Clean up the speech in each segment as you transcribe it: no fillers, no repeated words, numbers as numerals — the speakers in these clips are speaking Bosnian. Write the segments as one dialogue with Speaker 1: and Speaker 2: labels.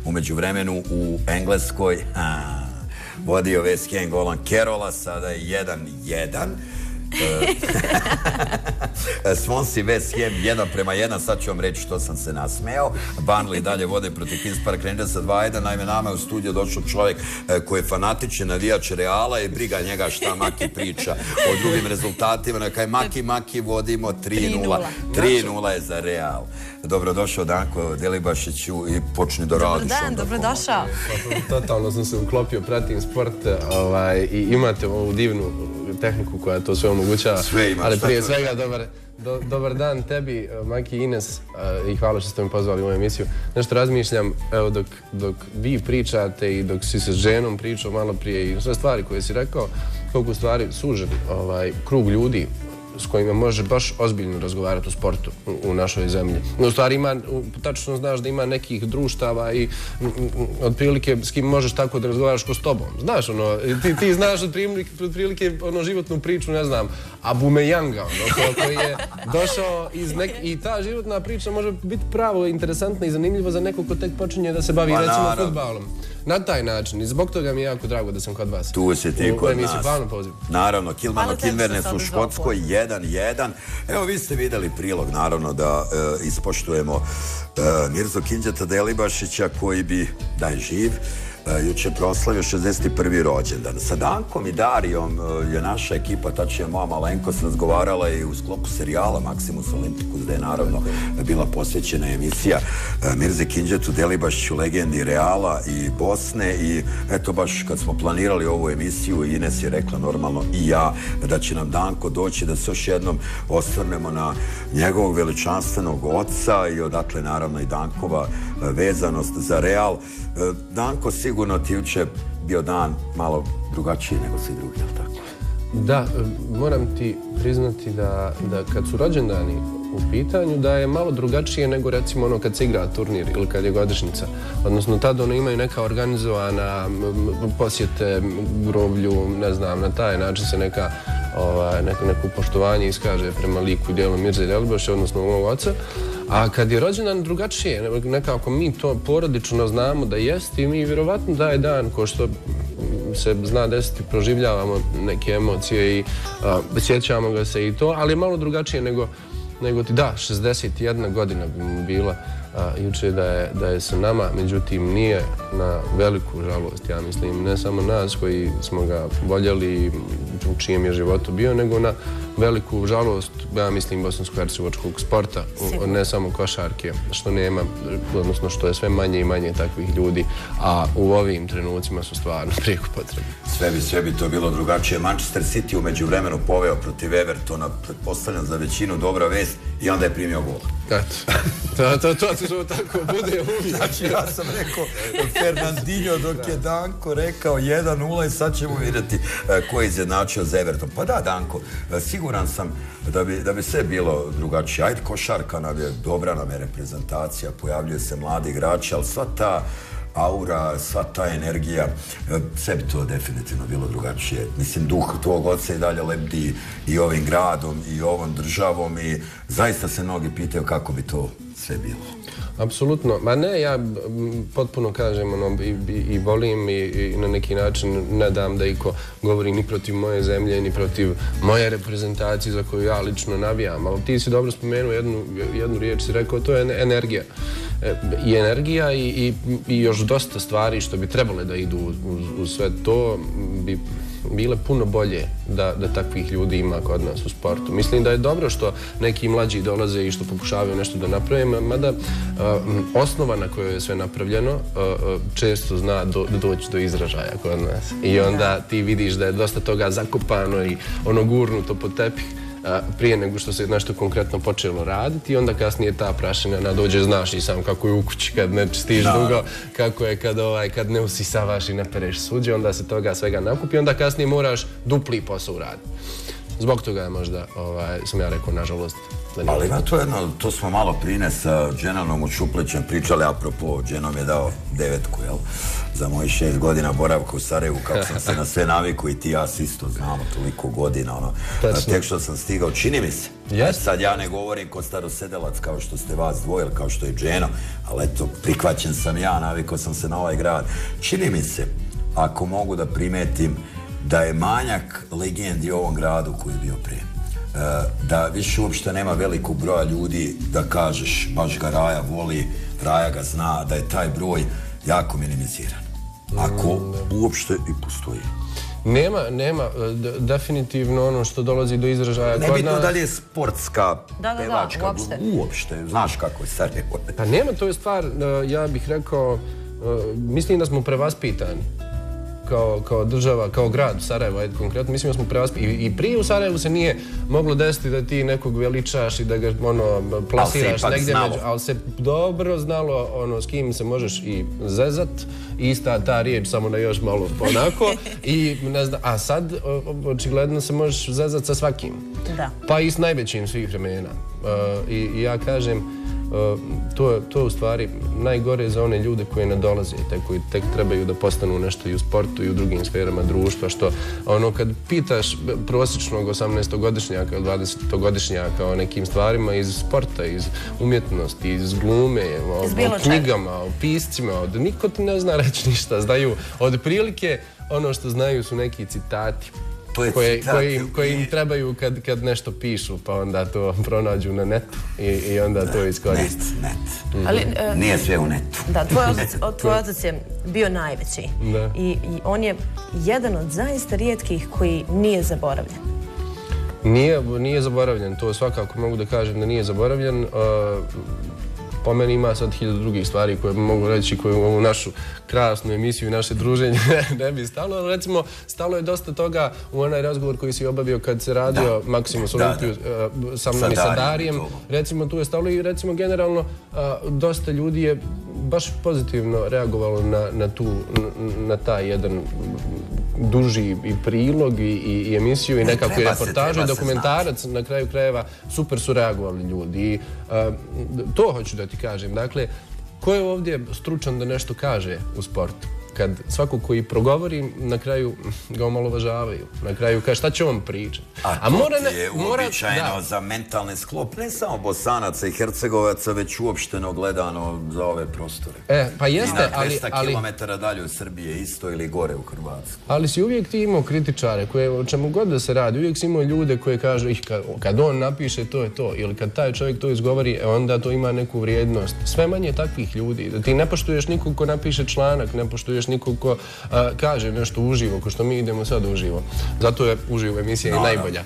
Speaker 1: umeđu vremenu u Engleskoj vodio West Ham golom Carrolla, sada je 1-1. Swansea West Ham 1-1, sad ću vam reći što sam se nasmejao. Burnley dalje vode protiv Queen's Park Rangersa 2-1. Naime, nama je u studio došao čovjek koji je fanatični navijač Reala i briga njega šta Maki priča o drugim rezultatima. Nekaj Maki vodimo 3-0. 3-0 je za Real. Dobrodošao Danko Delibašiću i počni da radiš.
Speaker 2: Dobar dan, dobrodošao.
Speaker 3: Totalno sam se uklopio, pratim sport i imate ovu divnu tehniku koja to sve omogućava.
Speaker 1: Sve imaš.
Speaker 3: Ali prije svega dobar dan tebi, Maki, Ines, i hvala što ste mi pozvali u ovu emisiju. Nešto razmišljam, evo dok vi pričate i dok si se s ženom pričao malo prije i sve stvari koje si rekao, koliko stvari suženi krug ljudi s kojima može baš ozbiljno razgovarati o sportu u našoj zemlji. U stvari tačno znaš da ima nekih društava i otprilike s kim možeš tako da razgovaraš ko s tobom. Znaš, ti znaš otprilike životnu priču, ne znam, Abumeyanga, koji je došao i ta životna priča može biti pravo interesantna i zanimljiva za nekog ko tek počinje da se bavi recimo fudbalom. Na taj način i zbog toga mi je jako drago da sam kod vas.
Speaker 1: Tu si ti kod nas.
Speaker 3: Hvala na pozivu.
Speaker 1: Naravno, Kilmano Kinvernes u Škotskoj 1-1. Evo, vi ste vidjeli prilog, naravno, da ispoštujemo Mirzu Kinđeta Delibašića koji bi, da je živ, juče proslavio 61. rođendan. Sa Dankom i Darijom je naša ekipa, tačnije moja malenkost, razgovarala i u sklopu serijala Maximus Olympicus, gde je naravno bila posvećena emisija Mirzi Kinđetu Delibašiću, legendi Reala i Bosne. I eto, baš kad smo planirali ovu emisiju, Ines je rekla normalno i ja da će nam Danko doći da se još jednom osvrnemo na njegovog veličanstvenog oca i odatle naravno i Dankova vezanost za Real. Danko, sigurno ti juče bio dan malo drugačiji nego svi drugi, je li tako?
Speaker 3: Da, moram ti priznati da kad su rođendani u pitanju, da je malo drugačije nego recimo ono kad se igra turnir ili kad je godišnjica. Odnosno, tada imaju neka organizovana posjete groblju, ne znam, na taj način se neko poštovanje iskaže prema liku i dijelu Mirze Delibašića, odnosno mog oca. A kad je rođendan drugačije, nekako mi to porodično znamo da jest i mi vjerovatno da je dan ko što se zna desiti, proživljavamo neke emocije i sjećamo ga se i to, ali je malo drugačije nego ti, da, 61 godina bi mu bila juče da je sa nama, međutim nije, na veliku žalost, ja mislim, ne samo nas koji smo ga voljeli u čijem je životu bio, nego na veliku žalost, ja mislim, bosansko-hercegovačkog sporta, ne samo košarke, što nema, odnosno što je sve manje i manje takvih ljudi, a u ovim trenucima su stvarno prijeko potrebni.
Speaker 1: Sve bi to bilo drugačije. Manchester City umeđu vremenu poveo protiv Evertona, pretpostavljam za većinu dobra vest, i onda je primio gol.
Speaker 3: Eto, to se tako bude uvijek.
Speaker 1: Znači, ja sam rekao Fernandinho dok je Danko rekao 1-0 i sad ćemo vidjeti ko je izjednačio za Everton. Pa da, Danko, siguran sam da bi sve bilo drugačije. Ajde, košarka nam je, dobra nam je reprezentacija, pojavljuje se mladi igrači, ali sva ta aura, sva ta energija, sve bi to definitivno bilo drugačije. Mislim, duh tvog oca i dalje lebdi i ovim gradom i ovom državom i zaista se mnogi pitaju kako bi to sve bilo.
Speaker 3: Apsolutno. Ma ne, ja potpuno kažem i volim i na neki način ne dam da iko govori ni protiv moje zemlje, ni protiv moje reprezentacije za koju ja lično navijam. Ali ti si dobro spomenuo jednu riječ, si rekao, to je energija. I energija i još dosta stvari što bi trebale da idu uz sve to bi bile puno bolje da takvih ljudi ima kod nas u sportu. Mislim da je dobro što neki mlađi dolaze i što pokušavaju nešto da naprave, mada osnova na kojoj je sve napravljeno često zna doći do izražaja kod nas. I onda ti vidiš da je dosta toga zakopano i gurnuto pod tepih prije nego što se nešto konkretno počelo raditi i onda kasnije ta prašina nadođe, znaš i sam kako je u kući kad ne čistiš dugo, kako je kad ne usisavaš i ne pereš suđe, onda se toga svega nakupi, onda kasnije moraš dupli posao uraditi. Zbog toga je možda, sam ja rekao, nažalost,
Speaker 1: Ali to smo malo prije sa Dženanom u Šuplićem pričali, apropo, Dženom je dao 9, jel? Za mojih 6 godina boravka u Sarajevu, kako sam se na sve naviku i ti ja isto znamo toliko godina, tek što sam stigao, čini mi se. Sad ja ne govorim ko starosedelac kao što ste vas dvojili, kao što je Dženo, ali eto, prihvaćen sam ja, navikao sam se na ovaj grad. Čini mi se, ako mogu da primetim, da je manjak legendi u ovom gradu koji je bio prije. Da više uopšte nema velikog broja ljudi da kažeš baš ga Raja voli, Raja ga zna, da je taj broj jako minimiziran. Ako uopšte i postoji.
Speaker 3: Nema, definitivno ono što dolazi do izražaja.
Speaker 1: Nebitno da li je sportska, pevačka, uopšte, znaš kako je Sarajevo.
Speaker 3: Pa nema, to je stvar, ja bih rekao, mislim da smo prevaspitani. Kao država, kao grad Sarajevo, ajde konkretno, mislim da smo prevaspitani. I prije u Sarajevu se nije moglo desiti da ti nekog veličaš i da ga plasiraš negdje, ali se dobro znalo s kim se možeš i zezat, ista ta riječ, samo na još malo onako, i ne znam, a sad očigledno se možeš zezat sa svakim. Pa i s najvećim svih vremena. I ja kažem, to je u stvari najgore za one ljude koji ne dolaze, koji tek trebaju da postanu nešto i u sportu i u drugim sferama društva, što kad pitaš prosječnog 18-godišnjaka ili 20-godišnjaka o nekim stvarima iz sporta, iz umjetnosti, iz glume, o knjigama, o piscima, niko ti ne zna reći ništa, znaju od prilike, ono što znaju su neki citati koji im trebaju kad nešto pišu, pa onda to pronađu na netu i onda to iskoriste.
Speaker 1: Net. Nije sve u netu.
Speaker 2: Da, tvoj otac je bio najveći i on je jedan od zaista rijetkih koji nije zaboravljen.
Speaker 3: Nije zaboravljen, to svakako mogu da kažem da nije zaboravljen. Po meni ima sad 1000 drugih stvari koje mogu reći, koje u ovu našu krasnu emisiju i naše druženje ne bi stalo. Recimo, stalo je dosta toga u onaj razgovor koji si obavio kad se radio Maximus Olympiju sa mnom i sa Darijem. Recimo, tu je stalo i recimo generalno dosta ljudi je baš pozitivno reagovalo na taj jedan duži i prilog i emisiju i nekakvu reportažu i dokumentarac na kraju krajeva. Super su reagovali ljudi i to hoću da ti kažem. Dakle, ko je ovdje stručan da nešto kaže u sportu? Kad svako koji progovori, na kraju ga omalovažavaju. Na kraju kaže šta će on pričati.
Speaker 1: A to ti je uobičajeno za mentalni sklop, ne samo Bosanaca i Hercegovaca, već uopšteno gledano za ove prostore.
Speaker 3: Pa jeste,
Speaker 1: ali... I na 200 kilometara dalje od Srbije, isto ili gore u Hrvatsku.
Speaker 3: Ali si uvijek ti imao kritičare, koje o čemu god da se radi, uvijek si imao ljude koje kažu, kad on napiše, to je to. Ili kad taj čovjek to izgovori, onda to ima neku vrijednost. Sve manje takvih ljudi. Da ti ne poštuješ nikog ko napiše članak, ne poštuješ nikog ko kaže nešto uživo, ko što mi idemo sad uživo. Zato je uživo emisija i najbolja.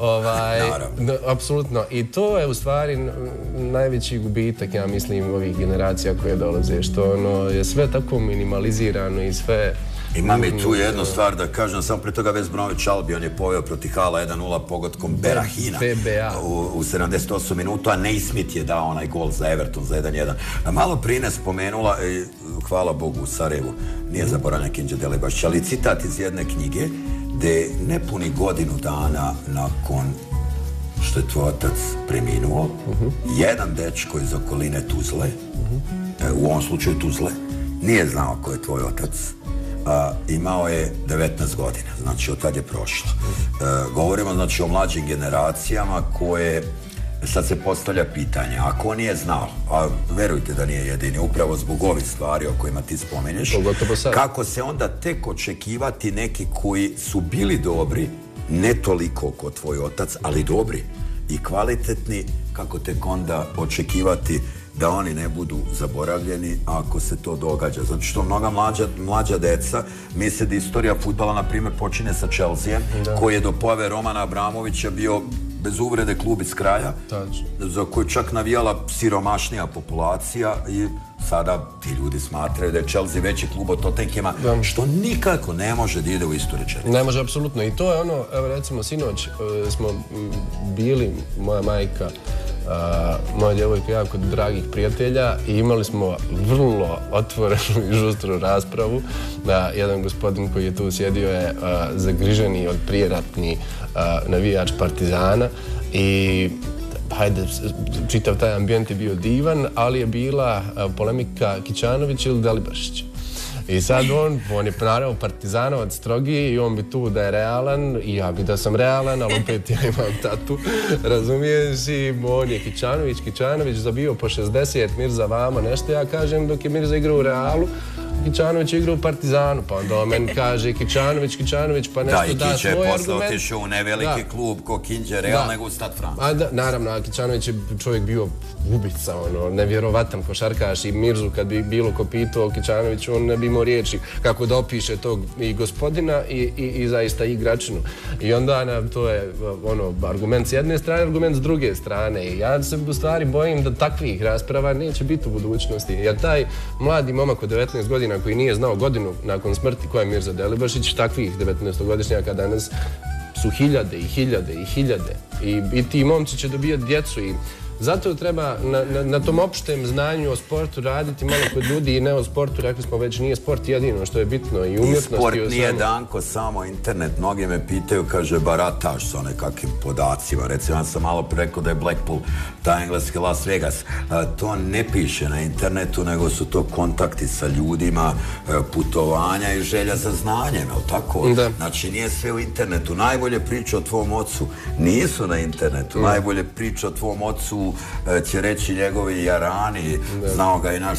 Speaker 3: Apsolutno. I to je u stvari najveći gubitak, ja mislim, ovih generacija koje dolaze, što je sve tako minimalizirano i sve...
Speaker 1: Imam i tu jednu stvar da kažem, samo pre toga Vezbronović Albion je poveo protiv Hala 1-0 pogodkom Berahina u 78 minuta, a Naismith je dao onaj gol za Everton za 1-1. Malo prije ne spomenula, hvala Bogu u Sarajevu, nije zaboravljen Kinđa Delibašić, ali citat iz jedne knjige gde nepuni godinu dana nakon što je tvoj otac preminuo, jedan dečko iz okoline Tuzle, u ovom slučaju Tuzle, nije znao ko je tvoj otac. Imao je 19 godina, znači od tad je prošlo. Govorimo znači o mlađim generacijama koje, sad se postavlja pitanje, ako on nije znao, a verujte da nije jedini, upravo zbog ovih stvari o kojima ti spomeneš, kako se onda tek očekivati neki koji su bili dobri, ne toliko kao tvoj otac, ali dobri i kvalitetni, kako tek onda očekivati da oni ne budu zaboravljeni ako se to događa. Zato što mnoga mlađa deca misle da istorija fudbala, na primjer, počine sa Chelseaem, koji je do pojave Romana Abramovića bio bez uvrede klub iz kraja, za koju čak navijala siromašnija populacija i sada ti ljudi smatraju da je Chelsea veći klub od Tottenhama, što nikako ne može da ide u istu rečenicu.
Speaker 3: Ne može, apsolutno. I to je ono, evo recimo, sinoć smo bili, moja majka, moja djevojka, jako dragih prijatelja i imali smo vrlo otvorenu i žustru raspravu. Jedan gospodin koji je tu sjedio je zagriženi od prijeratni navijač Partizana i hajde, čitav taj ambijent je bio divan, ali je bila polemika Kićanović ili Delibašić. I sad on je naravno partizanovac strogi i on bi tu da je realan i ja bi da sam realan, ali opet ja imam tatu, razumiješ, i on je Kićanović zabio po 60, Mirza vama nešto, ja kažem dok je Mirza igrao u Realu, Kićanović je igrao u Partizanu, pa onda on meni kaže Kićanović, pa nešto da svoj argument.
Speaker 1: Da, i Kiće je posle otišao u neveliki klub ko Kinđe Real nego u Stad France.
Speaker 3: Naravno, a Kićanović je čovjek bio ubica, nevjerovatan košarkaš i Mirzu kad bi bilo ko pitao Kićanović, on ne bi imao riječi kako da opiše tog i gospodina i zaista igračinu. I onda to je argument s jedne strane, argument s druge strane. I ja se u stvari bojim da takvih rasprava neće biti u budućnosti. Jer taj mladi momak od 19 godina koji nije znao godinu nakon smrti ko je Mirza Delibašić, takvih 19-godišnjaka danas su hiljade i hiljade i hiljade. I ti momci će dobijati djecu i zato treba na tom opštem znanju o sportu raditi malo kod ljudi i ne o sportu, rekli smo već, nije sport jedino što je bitno i umjetnost.
Speaker 1: I sport nije, Danko, samo internet. Mnogi me pitaju, kaže, barataš sa nekakvim podacima. Recimo, ja sam malo rekao da je Blackpool, ta engleski Las Vegas. To ne piše na internetu, nego su to kontakti sa ljudima, putovanja i želja za znanjem, je li tako? Znači, nije sve u internetu. Najbolje priče o tvom ocu nisu na internetu. Najbolje priče o tvom ocu će reći njegovi jarani, znao ga i naš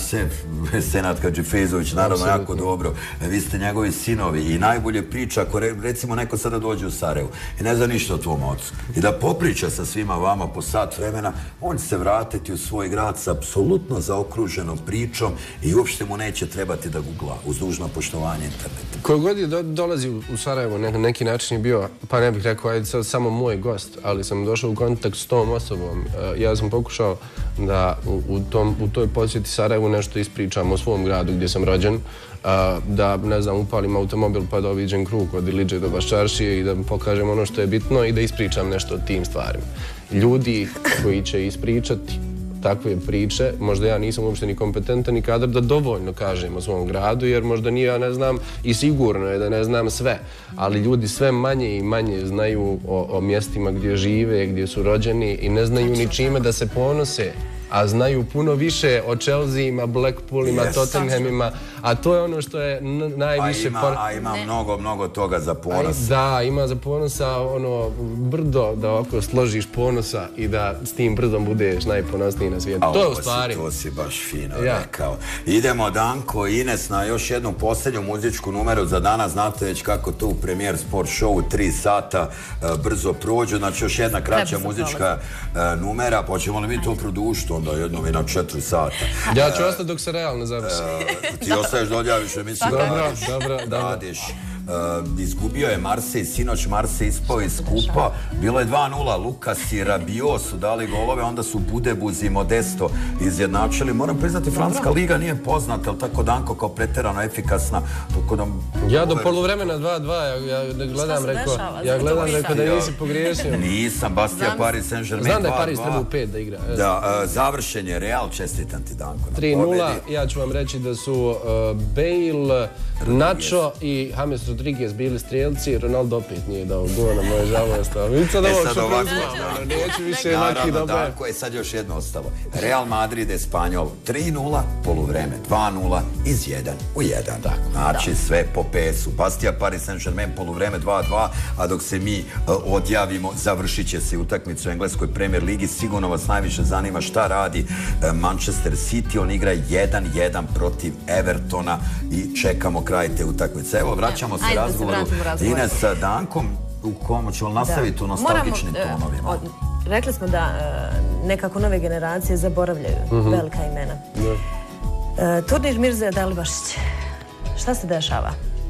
Speaker 1: Senat Hadžifezović, naravno jako dobro. Vi ste njegovi sinovi i najbolje priča, ako recimo neko sada dođe u Sarajevo i ne zna ništa o tvom ocu i da popriča sa svima vama po sat vremena, on će se vratiti u svoj grad sa apsolutno zaokruženom pričom i uopšte mu neće trebati da googla, uz dužno poštovanje interneta.
Speaker 3: Koji god je dolazi u Sarajevo, na neki način je bio, pa ne bih rekao, ajde sad samo moj gost, ali sam došao u kontakt s tom osobom. Ja sam pokušao da u toj posjeti Sarajevu nešto ispričam o svom gradu gdje sam rođen, da, ne znam, upalim automobil pa da obiđem krug od Iliđe do Baščaršije i da pokažem ono što je bitno i da ispričam nešto o tim stvarima. Ljudi koji će ispričati takve priče, možda ja nisam uopšte ni kompetentan ni kadar da dovoljno kažem o svom gradu, jer možda nije ja ne znam i sigurno je da ne znam sve, ali ljudi sve manje i manje znaju o mjestima gdje žive, gdje su rođeni i ne znaju ni čime da se ponose, a znaju puno više o Chelseaima, Blackpoolima, Tottenhamima, a to je ono što je najviše...
Speaker 1: A ima mnogo toga za ponos.
Speaker 3: Da, ima za ponosa ono brdo, da oko složiš ponosa i da s tim brdom budeš najponosniji na svijetu. To je u stvari...
Speaker 1: To si baš fino rekao. Idemo, Danko i Ines, na još jednu posljednju muzičku numeru za danas. Znate već kako to u Premijer Sport Show 3 sata brzo prođu. Znači još jedna kraća muzička numera. Počemo li mi to produžiti onda jednom i na 4 sata?
Speaker 3: Ja ću ostati dok se realno završi.
Speaker 1: Ti ostaješ da odjaviš emisiju.
Speaker 3: Dobro.
Speaker 1: Radiš. Izgubio je Marsej, sinoć Marsej ispao iz kupa, bilo je 2-0, Lukas i Rabiot su dali golove, onda su Budebuz i Modesto izjednačili. Moram priznati, Francuska liga nije poznata, ali tako, Danko, kao pretjerano efikasna.
Speaker 3: Ja do poluvremena 2-2, ja gledam, rekao da nisi pogriješio.
Speaker 1: Nisam, Bastija Paris Saint-Germain 2-2.
Speaker 3: Znam da je Paris treba u 5 da igra.
Speaker 1: Da, završen je Real, čestitam ti, Danko.
Speaker 3: 3-0, ja ću vam reći da su Bale, Nacho i James Rodriguez bili strijelci, Ronaldo opet nije dao gol, na moje žalost. Neću više maki dobro.
Speaker 1: Tako je sad još jedno ostalo. Real Madrid, Espanjol 3-0, poluvreme 2-0, iz 1 u 1. Znači sve po pesu. Bastija Paris Saint-Germain poluvreme 2-2, a dok se mi odjavimo, završit će se utakmicu u engleskoj Premier ligi. Sigurno vas najviše zanima šta radi Manchester City. On igra 1-1 protiv Evertona i čekamo kraj te utakmice. Evo, vraćamo se razgovoru Ines sa Dankom, u komu ćemo nastaviti u nostalgičnim tonovima.
Speaker 2: Rekli smo da nekako nove generacije zaboravljaju velika imena. Turnir Mirze Delibašić. Šta se dešava?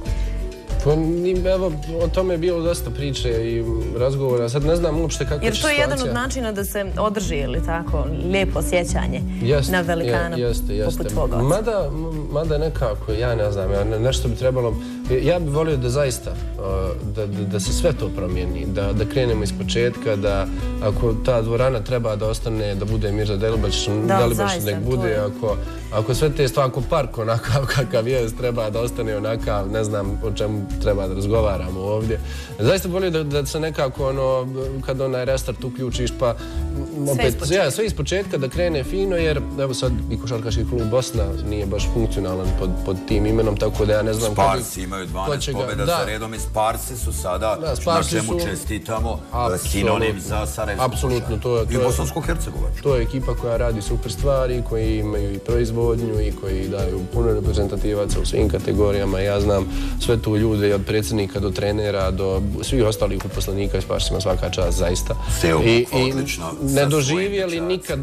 Speaker 3: Evo, o tome je bilo dosta priče i razgovora. Sad ne znam uopšte kako će situacija...
Speaker 2: Jer to je jedan od načina da se održi, ili tako, lijepo sjećanje na velikana poput tvoga oca.
Speaker 3: Mada nekako, ja ne znam, nešto bi trebalo... Ja bih volio da zaista, da se sve to promijeni, da krenemo iz početka, da ako ta dvorana treba da ostane, da bude Mirza Delibašić, nek bude, ako sve te stvari, ako park onakav kakav je, treba da ostane onakav, ne znam o čemu treba da razgovaramo ovdje. Zaista volio da se nekako kad onaj restart uključiš pa opet sve ispočetka da krene fino, jer evo sad i košarkaški klub Bosna nije baš funkcionalan pod tim imenom, tako da ja ne znam...
Speaker 1: Sparsi imaju 12 pobjeda za redom i Sparsi su sada, na čemu čestitamo, sinonim za Sarajevsku košarku i Bosansko-Hercegovačku.
Speaker 3: To je ekipa koja radi super stvari, koji imaju i proizvodnju i koji daju puno reprezentativaca u svim kategorijama. Ja znam sve tu ljude, od predsjednika do trenera, do svih ostalih uposlenika i Sparsima svaka čast, zaista.
Speaker 1: I
Speaker 3: ne doživjeli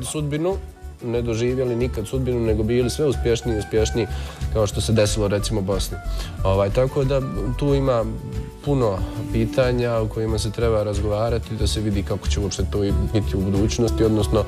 Speaker 3: nikad sudbinu, nego bili sve uspješniji kao što se desilo recimo Bosni. Tako da tu ima puno pitanja o kojima se treba razgovarati, da se vidi kako će uopšte to biti u budućnosti, odnosno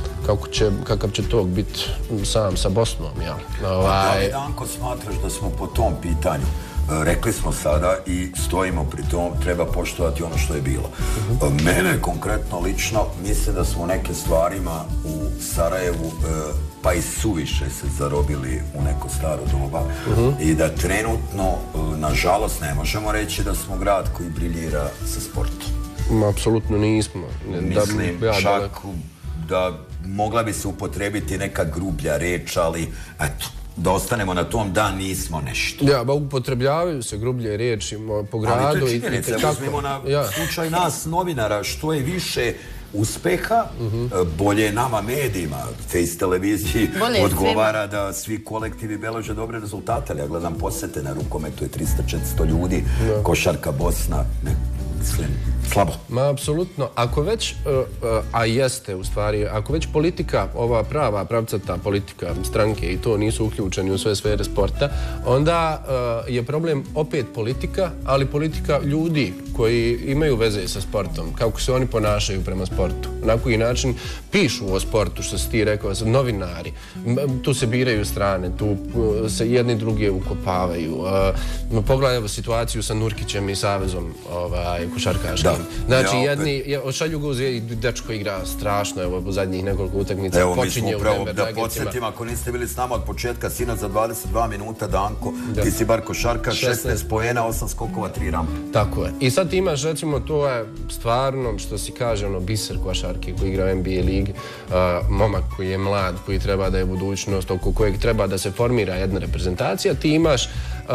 Speaker 3: kakav će to biti sam sa Bosnom.
Speaker 1: Da li, Danko, smatraš da smo po tom pitanju, rekli smo sada i stojimo pri tom, treba poštovati ono što je bilo. Mene konkretno lično mislim da smo neke stvarima u Sarajevu pa i suviše se zarobili u neko staro doba i da trenutno, nažalost, ne možemo reći da smo grad koji briljira sa sportom.
Speaker 3: Apsolutno nismo.
Speaker 1: Mislim, čak da mogla bi se upotrebiti neka grublja reč, ali eto, da ostanemo na tom da nismo nešto.
Speaker 3: Upotrebljavaju se grublje riječi po gradu.
Speaker 1: Ali to je činjenica, uzmimo na slučaj nas novinara, što je više uspeha, bolje nama medijima, Face televiziji odgovara da svi kolektivi beleže dobre rezultate, ali ja gledam posete na rukometu je 300-400 ljudi, košarka Bosna, mislim, slabo.
Speaker 3: Apsolutno. Ako već, a jeste u stvari, ako već politika, ova prava, pravcata politika stranke i to nisu uključeni u sve sfere sporta, onda je problem opet politika, ali politika ljudi koji imaju veze sa sportom, kako se oni ponašaju prema sportu, na koji način pišu o sportu, što si ti rekao, novinari, tu se biraju strane, tu se jedni drugi ukopavaju. Pogledajmo situaciju sa Nurkićem i Savezom košarkaškim. Znači, jedni, šalju ga uz dečko igra strašno, evo, u zadnjih nekoliko utakmica počinje u Denver
Speaker 1: Nuggetima. Da podsjetim, ako niste bili s nama od početka, sinoć za 22 minuta, Danko, ti si bar košarka, 16 poena, 8 skokova, 3 rampe.
Speaker 3: Tako je. I sad imaš, recimo, to je stvarno, što si kaže, biser košarke koji igra u NBA ligi, momak koji je mlad, koji treba da je budućnost, oko kojeg treba da se formira jedna reprezentacija, ti imaš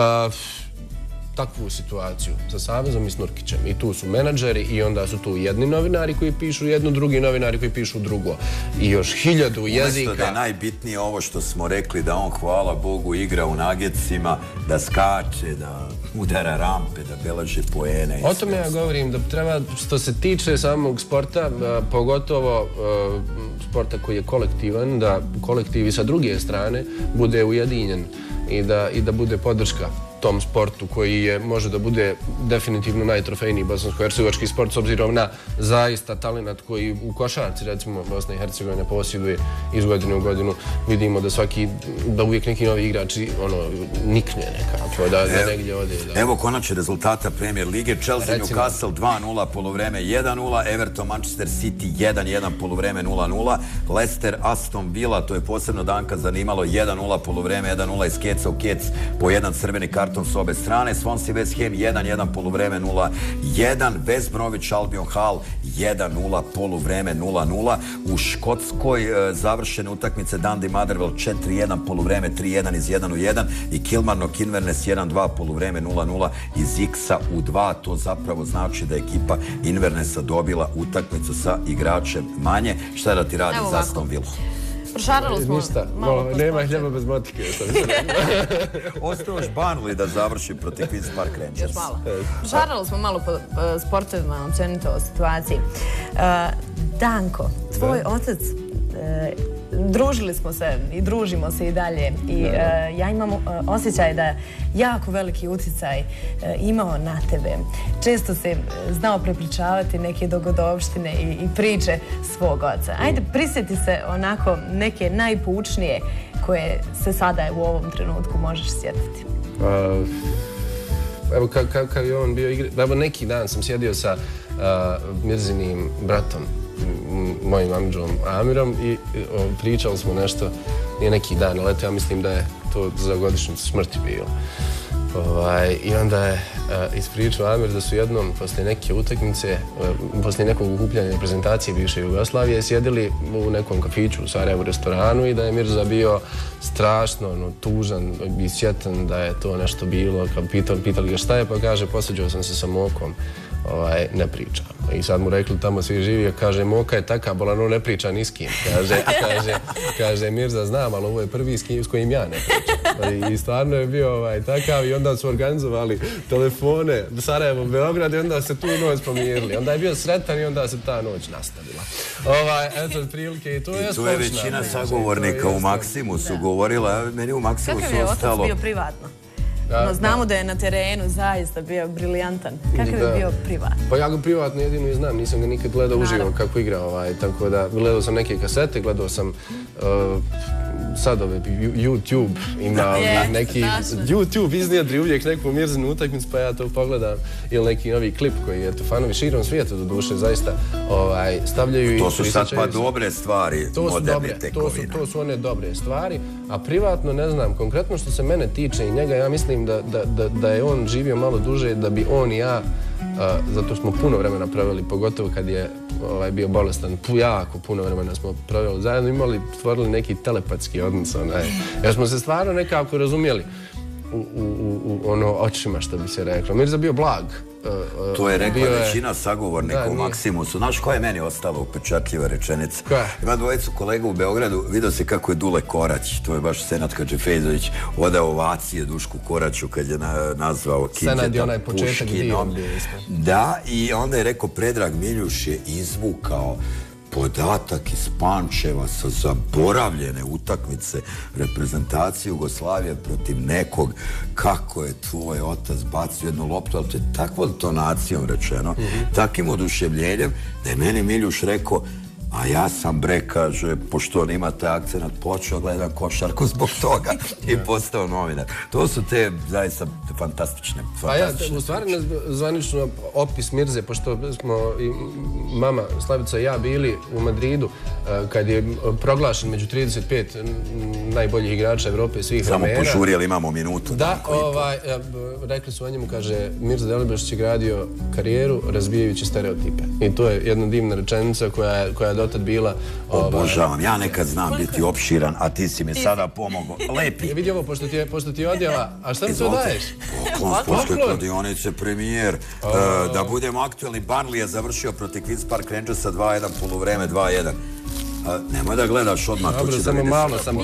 Speaker 3: takvu situaciju sa Savezom i s Nurkićem. I tu su menadžeri i onda su tu jedni novinari koji pišu jedno, drugi novinari koji pišu drugo. I još 1000 jezika.
Speaker 1: Umjesto da je najbitnije ovo što smo rekli, da on, hvala Bogu, igra u Nuggetsima, da skače, da udara rampe, da beleži poene.
Speaker 3: O tome ja govorim, da treba, što se tiče samog sporta, pogotovo sporta koji je kolektivan, da kolektivi sa druge strane bude ujedinjen i da bude podrška tom sportu koji može da bude definitivno najtrofejniji bosansko-hercegovački sport s obzirom na zaista talenat koji u košarci, recimo, Bosna i Hercegovina posjeduje iz godine u godinu. Vidimo da uvijek neki novi igrači nikne nekako, da negdje ode.
Speaker 1: Evo konačni rezultata Premier Lige. Chelsea Newcastle 2-0, polovreme 1-0, Everton Manchester City 1-1, polovreme 0-0, Leicester Aston Villa, to je posebno Danka zanimalo, 1-0, polovreme 1-0, iz keca u kec po jedan crveni karton s obe strane, Swansea West Ham 1-1, poluvreme 0-1, West Bromwich Albion Hull 1-0, poluvreme 0-0. U Škotskoj završene utakmice Dundee Motherwell 4-1, poluvreme 3-1 iz 1-1 i Kilmarnock Inverness 1-2, poluvreme 0-0 iz X-a u 2. To zapravo znači da je ekipa Invernessa dobila utakmicu sa igračem manje. Šta da ti radi za Aston Villa?
Speaker 2: Prošarali smo malo po
Speaker 3: nema hljeba bez motike.
Speaker 1: Ostao još Burnley da završi protiv Queen's Park Rangers.
Speaker 2: Još malo. Prošarali smo malo po sportovima, općenito o situaciji. Danko, tvoj otac, družili smo se i družimo se i dalje i ja imam osjećaj da jako veliki utjecaj imao na tebe. Često se znao prepričavati neke dogodovštine i priče svog oca. Ajde, prisjeti se onako neke najpoučnije koje se sada u ovom trenutku možeš sjetiti.
Speaker 3: Evo kakav je on bio igra. Evo neki dan sam sjedio sa Mirzinim bratom, mojim amidžom Amirom i pričali smo nešto, nije neki dan, ali ja mislim da je to za godišnjicu smrti bilo. I onda je ispričao Amir da su jednom, poslije neke utakmice, poslije nekog okupljanja reprezentacije bivše Jugoslavije, sjedili u nekom kafiću u Sarajevu restoranu i da je Mirza bio strašno tužan i sjetan da je to nešto bilo. Pitali ga šta je, pa kaže, posvađao sam se sa Mokom. Ne pričam. I sad mu rekli tamo svi živi, kaže, Moka je taka bolan, on ne priča ni s kim. Kaže, Mirza, znam, ali ovo je prvi s kojim ja ne pričam. I stvarno je bio takav i onda su organizovali telefone Sarajevo, Beograd i onda se tu noć pomirili. Onda je bio sretan i onda se ta noć nastavila. Eto, otprilike, i to je
Speaker 1: tu je većina sagovornika u Maksimusu govorila, meni u Maksimusu ostalo...
Speaker 2: Kakav je otac bio privatno? Znamo da je na terenu zaista bio briljantan. Kakav je bio privatno?
Speaker 3: Pa ja ga privatno jedino i znam, nisam ga nikad gledao uživo kako igra, tako da gledao sam neke kasete, gledao sam sad ove YouTube, ima neki YouTube iznijadri uvijek neku Mirzinu utakmicu, pa ja to pogledam, ili neki novi klip koji je fanovi širom svijeta do duše zaista stavljaju i...
Speaker 1: To su sad pa dobre stvari, moderne tekovina.
Speaker 3: To su one dobre stvari, a privatno ne znam, konkretno što se mene tiče i njega, ja mislim da je on živio malo duže, da bi on i ja, zato smo puno vremena proveli, pogotovo kad je bio bolestan, jako puno vremena smo proveli zajedno, stvorili neki telepatski odnos, jer smo se stvarno nekako razumjeli u očima, što bi se reklo. Mirza bio blag.
Speaker 1: To je rekla većina sagovornika u Maksimusu. Znaš koja je meni ostala upečatljiva rečenica? Ima dvojicu kolega u Beogradu, vidio se kako je Dule Korać, to je baš Senad Hadžifejzović, odao ovacije Dušku Koraću kad je nazvao Kinđeta Puškinom. Da, i onda je rekao, Predrag Miljuš je izvukao podatak iz Pančeva sa zaboravljene utakmice reprezentacije Jugoslavije protiv nekog, kako je tvoj otac bacio jednu loptu, ali to je takvom tonacijom rečeno, takim oduševljenjem, da je meni Miljuš rekao, a ja sam, kaže, pošto on ima taj akcenat, počeo gledam košarku zbog toga i postao novinar. To su te zaista fantastične.
Speaker 3: A ja, u stvari, zvanično opis Mirze, pošto smo i mama Slavica i ja bili u Madridu, kad je proglašen među 35 najboljih igrača Evrope svih vremena.
Speaker 1: Samo požurili, imamo minutu.
Speaker 3: Da, rekli su o njemu, kaže, Mirza Delibašić je gradio karijeru razbijajući stereotipe. I to je jedna divna rečenica koja je dotad bila...
Speaker 1: Obožavam, ja nekad znam biti opširan, a ti si mi sada pomogao. Lepi.
Speaker 3: Vidi ovo, pošto ti je odjava, a šta mi to daješ?
Speaker 1: Poklon sportske kladionice, premijer. Da budemo aktualni, Burnley je završio protiv Queen's Park Rangersa 2-1, poluvreme 2-1. Nemoj da gledaš odmah, to će da vidiš.
Speaker 3: Malo, samo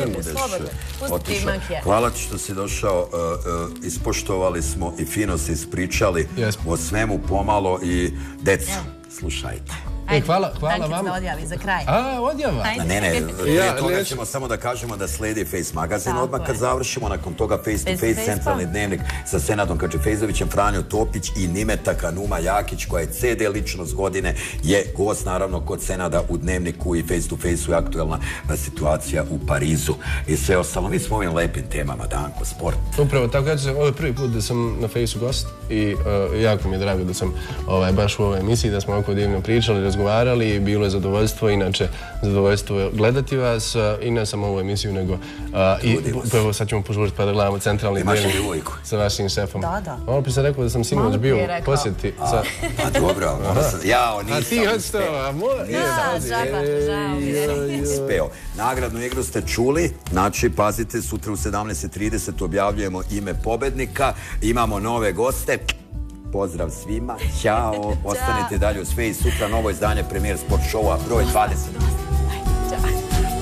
Speaker 1: Hvala ti što si došao, ispoštovali smo i fino se ispričali o svemu pomalo i deco, slušajte.
Speaker 3: Hvala vama.
Speaker 2: Odjavi za kraj.
Speaker 3: Odjava?
Speaker 1: Ne, prije toga ćemo samo da kažemo da sledi Face magazin. Odmah kad završimo, nakon toga Face to Face, centralni dnevnik sa Senadom Hadžifejzovićem, Franjo Topić i Nimeta Kanuma Jakić, koja je CD ličnost godine, je gost naravno kod Senada u dnevniku i Face to Face-u je aktualna situacija u Parizu. I sve ostalo, mi smo ovim lepim temama, Danko, sport.
Speaker 3: Upravo tako, ovo je prvi put da sam na Face-u gost i jako mi je drago da sam baš u ovoj emisiji, da smo ovako divno pričali, razgovarali i bilo je zadovoljstvo, inače zadovoljstvo gledati vas i ne samo ovu emisiju, nego i prvo sad ćemo požuriti pa da gledamo centralni dnevnik sa vašim šefom.
Speaker 2: Da.
Speaker 3: Malo prije sam rekao da sam sinoć bio u posjeti.
Speaker 1: A dobro, jao, nisam
Speaker 3: uspeo. A ti hoćeš to, a
Speaker 1: uspeo. Nagradnu igru ste čuli, znači pazite, sutra u 17:30 objavljujemo ime pobednika, imamo nove goste. Pozdrav svima, ćao, ostanite dalje uz Face, sutra novo izdanje Premijer Sport Showa, broj 20.